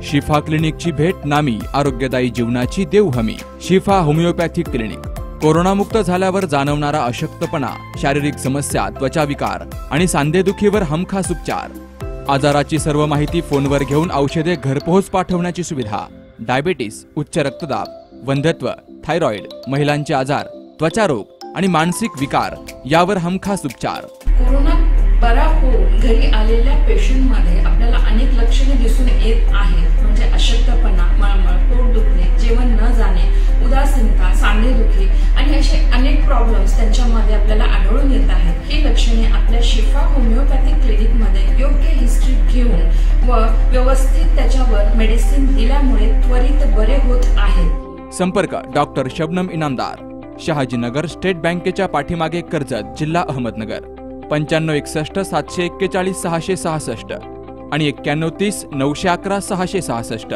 शिफा क्लिनिकची भेट नामी, आरोग्यदायी जीवनाची देऊ हमी। शिफा होमिओपॅथिक क्लिनिक। कोरोनामुक्त झाल्यावर जाणवणारा अशक्तपणा, शारीरिक समस्या, त्वचा विकार आणि सांधेदुखीवर हमखास उपचार। आजाराची सर्व माहिती फोनवर घेऊन औषधे घरपोहोच पाठवण्याची सुविधा। डायबिटीस, उच्च रक्तदाब, वंध्यत्व, थायरॉइड, महिलांचे आजार, त्वचारोग आणि मानसिक विकार यावर हमखास उपचार। कोरोना बरा होऊन घरी आलेल्या पेशंटमध्ये आपल्याला अनेक लक्षणे दिसून येत आहेत, म्हणजे अशक्तपणा, मळमळ, पोट दुखणे, जेवण न जाणे, उदासीनता, सांधेदुखी आणि असे अनेक प्रॉब्लेम्स त्यांच्यामध्ये आपल्याला आढळून येत आहेत। ही लक्षणे आपल्या शिफा होमिओपॅथिक क्लिनिकमध्ये योग्य हिस्ट्री घेऊन व व्यवस्थित त्याच्यावर मेडिसिन दिल्यामुळे त्वरित बरे होत आहेत। संपर्क डॉक्टर शबनम इनामदार, शहाजीनगर, स्टेट बँकेच्या पाठीमागे, कर्जत, जिल्हा अहमदनगर। 9561 741 666 आणि 9130 911 666।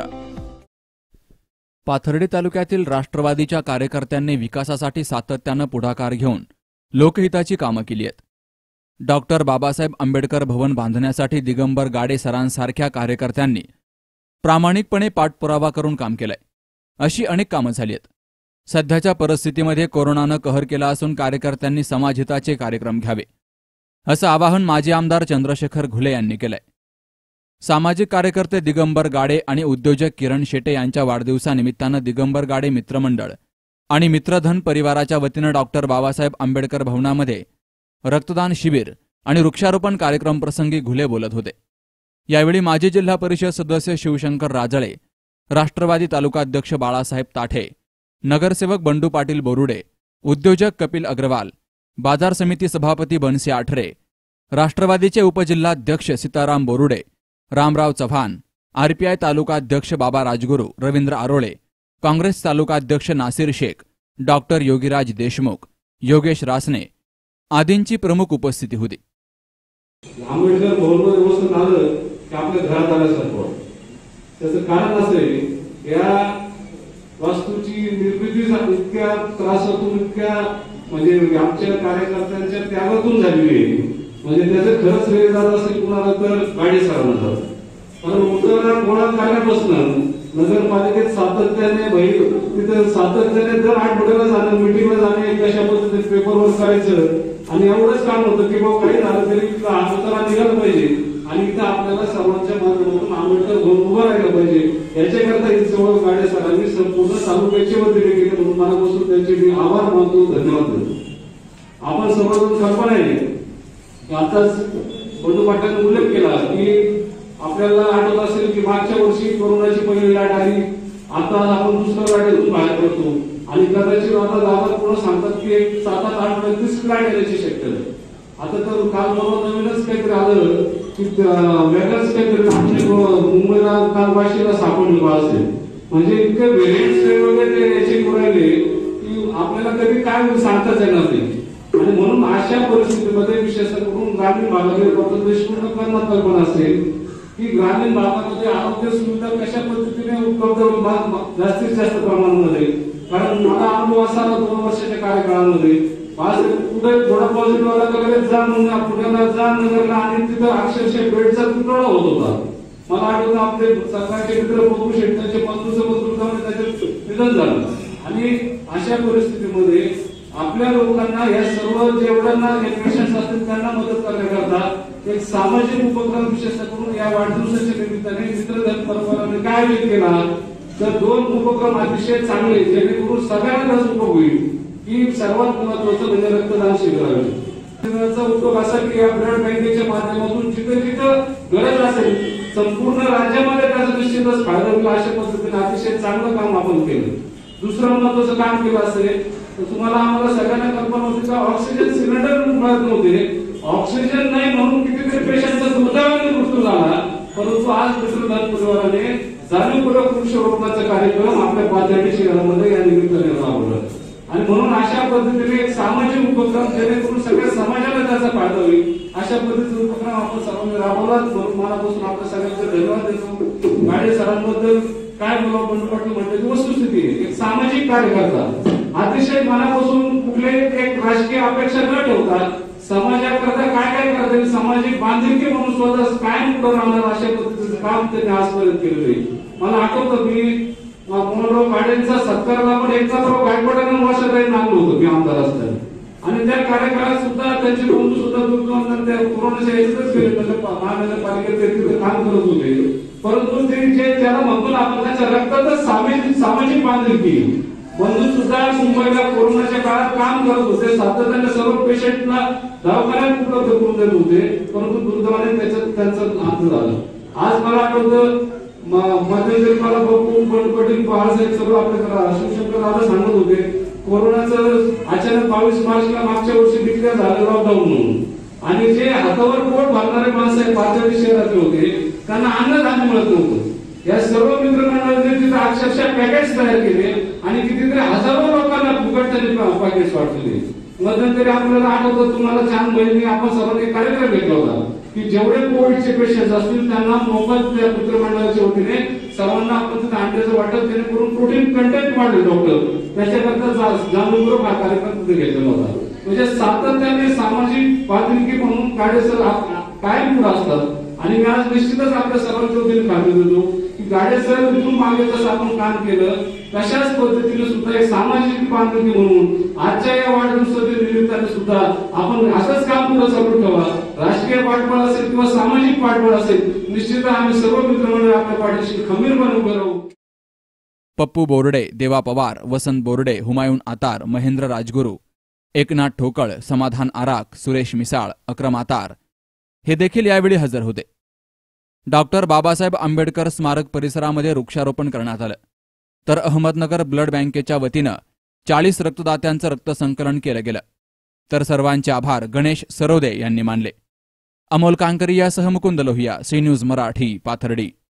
पाथर्डी तालुक्यातील राष्ट्रवादीच्या कार्यकर्त्यांनी विकासासाठी सातत्यानं पुढाकार घेऊन लोकहिताची कामं केली आहेत। डॉक्टर बाबासाहेब आंबेडकर भवन बांधण्यासाठी दिगंबर गाडे सरांसारख्या कार्यकर्त्यांनी प्रामाणिकपणे पाठपुरावा करून काम केलंय। अशी अनेक कामं झाली आहेत। सध्याच्या परिस्थितीमध्ये कोरोनानं कहर केला असून कार्यकर्त्यांनी समाजहिताचे कार्यक्रम घ्यावे, असं आवाहन माजी आमदार चंद्रशेखर घुले यांनी केलंय। सामाजिक कार्यकर्ते दिगंबर गाडे आणि उद्योजक किरण शेटे यांच्या वाढदिवसानिमित्तानं दिगंबर गाडे मित्रमंडळ आणि मित्रधन परिवाराच्या वतीनं डॉक्टर बाबासाहेब आंबेडकर भवनामध्ये रक्तदान शिबिर आणि वृक्षारोपण कार्यक्रम प्रसंगी घुले बोलत होते। यावेळी माजी जिल्हा परिषद सदस्य शिवशंकर राजळे, राष्ट्रवादी तालुकाध्यक्ष बाळासाहेब ताठे, नगरसेवक बंडू पाटील बोरुडे, उद्योजक कपिल अग्रवाल, बाजार समिती सभापती बनसी आठरे, राष्ट्रवादीचे उपजिल्हाध्यक्ष सीताराम बोरुडे, रामराव चव्हाण, आरपीआय तालुकाध्यक्ष बाबा राजगुरू, रवींद्र आरोळे, काँग्रेस तालुकाध्यक्ष नासिर शेख, डॉक्टर योगीराज देशमुख, योगेश रासने आदींची प्रमुख उपस्थिती होती। आंबेडकर भवनमध्ये बसून आलं की आपल्या घरात आल्यासारखं त्याचं कारण असं आहे, या वास्तूची निर्मिती इतक्या त्रासातून, इतक्या म्हणजे आमच्या कार्यकर्त्यांच्या त्यागातून झालेली आहे। म्हणजे त्याचं खरंच श्रेय जात असेल कुणाला तर गाडी सरांना जात, पण उद्योगाला गोळा करण्यापासून नगरपालिकेत सातत्याने तिथं सातत्याने दर आठवड्याला जाणं, मिटिंगला जाणे, कशा पद्धतीने पेपरवर करायचं आणि एवढंच काम होतं की बाबा काही झालं तरी हाताला निघालं पाहिजे आणि इथं आपल्याला सर्वांच्या माध्यमातून आंबेडकर भवन उभं राहिलं पाहिजे। याच्याकरता ही चळवळ गाडे सरांनी संपूर्ण तालुक्याच्या वतीने केली, म्हणून मनापासून त्यांचे मी आभार मानतो, धन्यवाद देतो। आपण सर्वजण कल्पना आहे, आताच बंडू पाटलांनी उल्लेख केला की आपल्याला आठवत असेल की मागच्या वर्षी कोरोनाची पहिली लाट आली, आता आपण दुसऱ्या लाटेतून बाहेर पडतो आणि कदाचित आता दादा पूर्ण सांगतात की 7-8 आठवड्यात लाट येण्याची शक्यता आहे। आता तर काल परवा नवीनच काहीतरी आलं की वेगळंच काहीतरी मुंबईला काल वाशीला सापडलं असेल, म्हणजे इतके व्हेरियंट्स वेगवेगळे याचे राहिले की आपल्याला कधी काय सांगताच येणार नाही। आणि म्हणून अशा परिस्थितीमध्ये विशेष करून ग्रामीण भागामध्ये डॉक्टर देशमुखांना कल्पना असेल की ग्रामीण भागामध्ये आरोग्य सुविधा कशा पद्धतीने उपलब्ध होईल जास्तीत जास्त प्रमाणामध्ये। कारण मला अनुभव असा 2 वर्षाच्या कार्यकाळामध्ये कुठे थोडा पॉझिटिव्ह आला तर लगेच जा म्हणून पुण्याला जा, नगरला, आणि तिथं अक्षरशः बेडचा तुटवडा होत होता। मला आठवतं आपले सरकारचे मित्र बघू शेट्टाचे 35 त्याचे निधन झालं आणि अशा परिस्थितीमध्ये आपल्या लोकांना या सर्व जेवढ्यांना पेशंट्स असतील त्यांना मदत करण्याकरता एक सामाजिक उपक्रम विशेष करून या वाढदिवसाच्या निमित्ताने मित्रधन परिवाराने काय आयोजित केला तर 2 उपक्रम अतिशय चांगले, जेणेकरून सगळ्यांना उपयोग होईल की सर्वात महत्वाचं म्हणजे रक्तदान शिबिराचा उपयोग असा की या ब्लड बँकेच्या माध्यमातून जिथे जिथं गरज असेल संपूर्ण राज्यामध्ये त्याचा निश्चितच फायदा होईल। अशा पद्धतीने अतिशय चांगलं काम आपण केलं। दुसरं महत्वाचं काम केलं असेल तर तुम्हाला आम्हाला सगळ्यांना कल्पना होती का ऑक्सिजन सिलेंडर मिळत नव्हते, ऑक्सिजन नाही म्हणून कितीतरी पेशंटचा दुर्दैवाने मृत्यू झाला, परंतु आज मित्रधन परिवाराने जाणीवपूर्वक वृक्षारोपणाचा कार्यक्रम आपल्या पाथर्डी शहरामध्ये या निमित्ताने राबवला आणि म्हणून अशा पद्धतीने एक सामाजिक उपक्रम जेणेकरून सगळ्या समाजाला त्याचा फायदा होईल अशा पद्धतीचा उपक्रम आपण सर्वांनी राबवला। म्हणून मनापासून आपल्या सगळ्यांचे धन्यवाद देतो। गाडे सरांबद्दल काय बोलावं, बंडू पाटील म्हणते ती वस्तुस्थिती एक सामाजिक कार्यकर्ता, अतिशय मनापासून कुठल्याही एक राजकीय अपेक्षा न ठेवता समाजाकरता काय काय करतात, सामाजिक बांधिलकी म्हणून स्वतः कायम पुढे राहणार अशा पद्धतीचं काम त्यांनी आजपर्यंत केलेलं आहे. मला आठवतं मी मोहनराव काडेंचा सत्काराला पण एकनाथराव गायकवाडांना वर्षाताई नांगलो होतो मी आमदार असताना, आणि त्या कार्यकाळात सुद्धा त्यांचे बंधू सुद्धा दुर्गवंत त्या कोरोनाच्या याच्यातच गेले, महानगरपालिकेत तिथे काम करत होते. परंतु ते जे त्याला म्हणतो ना आपण, त्याच्या रक्तातच सामाजिक बांधिलकी. बंधू सुद्धा मुंबईला कोरोनाच्या काळात काम करत होते, सातत्याने सर्व पेशंटला दवाखान्यात उपलब्ध करून देत होते, परंतु दुर्दैवाने त्यांचं अंत झालं. आज मला आठवतं मध्यंतरी मला बघून पटेल बाळासाहेब सर्व आपल्या शिवशंकर दादा सांगत होते, कोरोनाचं अचानक 22 मार्चला मागच्या वर्षी डिक्लेअर झालं लॉकडाऊन म्हणून, आणि जे हातावर पोट भरणारे माणसं पाथर्डी शहरातले होते त्यांना अन्नधान्य मिळत नव्हतं. या सर्व मित्रमंडळांनी तिथे अक्षरशः पॅकेट्स तयार केले आणि कितीतरी हजारो लोकांना फुकट त्यांनी पॅकेट्स वाटले. मध्यंतरी आपल्याला आठवतं, तुम्हाला 4 महिने आपण सर्वांनी कार्यक्रम घेतला होता की जेवढे कोविडचे पेशंट असतील त्यांना मोफत त्या मित्रमंडळाच्या वतीने सर्वांना आपण तिथे अंड्याचं वाटप जेणेकरून प्रोटीन कंटेंट वाढले डॉक्टर, त्याच्याकरता जाणूनपूर्वक हा कार्यक्रम तिथे घेतलेला होता. म्हणजे सातत्याने सामाजिक बांधिलकी म्हणून काडेसर कायम पुढे असतात. आणि मी आज निश्चितच आपल्या सर्वांच्या वतीने खात्री देतो की गाडेसर इथून मागे जसं आपण काम केलं तशाच पद्धतीने सुद्धा एक सामाजिक बांधिलकी म्हणून आजच्या या वाढदिवसाच्या निमित्ताने सुद्धा आपण असंच काम पुढे चालू ठेवा. राजकीय पाठबळ असेल किंवा सामाजिक पाठबळ असेल, निश्चितच आम्ही सर्व मित्रमंडळ आपल्या पाठीशी खंबीरपणे उभे राहू. पप्पू बोर्डे, देवा पवार, वसंत बोर्डे, हुमायून आतार, महेंद्र राजगुरू, एकनाथ ठोकळ, समाधान आराख, सुरेश मिसाळ, अक्रम आतार हे देखील यावेळी हजर होते. डॉक्टर बाबासाहेब आंबेडकर स्मारक परिसरामध्ये वृक्षारोपण करण्यात आलं, तर अहमदनगर ब्लड बँकेच्या वतीनं 40 रक्तदात्यांचं रक्तसंकलन केलं गेलं. तर सर्वांचे आभार गणेश सरोदे यांनी मानले. अमोल कांकरी यासह मुकुंद लोहिया, सी न्यूज मराठी, पाथर्डी.